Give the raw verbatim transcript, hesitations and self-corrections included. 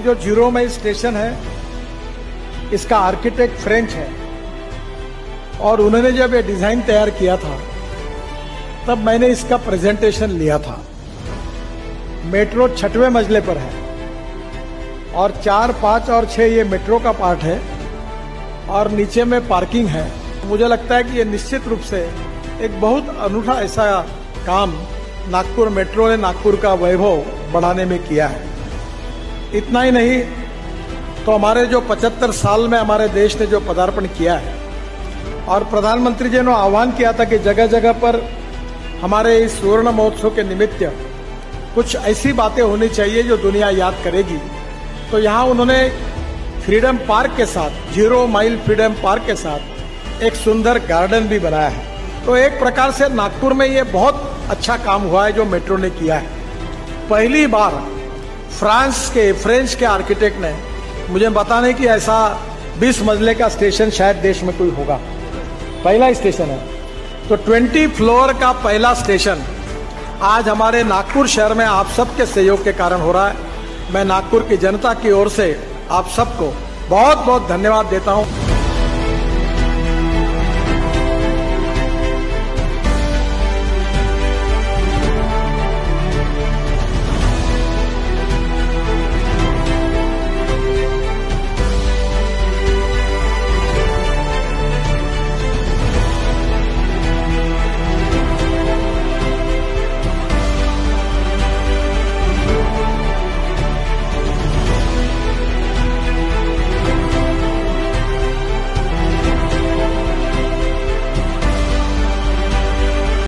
जो zero mile station है, इसका आर्किटेक्ट फ्रेंच है और उन्होंने जब ये डिजाइन तैयार किया था तब मैंने इसका प्रेजेंटेशन लिया था। मेट्रो छठवें मंजिले पर है और चार, पाँच और छः ये मेट्रो का पार्ट है और नीचे में पार्किंग है। मुझे लगता है कि ये निश्चित रूप से एक बहुत अनूठा ऐसा काम नागपुर मेट्रो ने नागपुर का वैभव बढ़ाने में किया है। इतना ही नहीं तो हमारे जो पचहत्तर साल में हमारे देश ने जो पदार्पण किया है और प्रधानमंत्री जी ने आह्वान किया था कि जगह जगह पर हमारे इस स्वर्ण महोत्सव के निमित्त कुछ ऐसी बातें होनी चाहिए जो दुनिया याद करेगी। तो यहाँ उन्होंने फ्रीडम पार्क के साथ, जीरो माइल फ्रीडम पार्क के साथ एक सुंदर गार्डन भी बनाया है। तो एक प्रकार से नागपुर में ये बहुत अच्छा काम हुआ है जो मेट्रो ने किया है। पहली बार फ्रांस के फ्रेंच के आर्किटेक्ट ने, मुझे पता नहीं कि ऐसा बीस मंजिले का स्टेशन शायद देश में कोई होगा, पहला स्टेशन है। तो बीस फ्लोर का पहला स्टेशन आज हमारे नागपुर शहर में आप सबके सहयोग के कारण हो रहा है। मैं नागपुर की जनता की ओर से आप सबको बहुत बहुत धन्यवाद देता हूं।